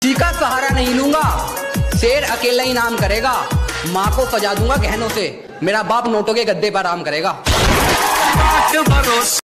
किसी का सहारा नहीं लूंगा, शेर अकेला ही नाम करेगा। माँ को सजा दूंगा गहनों से, मेरा बाप नोटों के गद्दे पर आराम करेगा।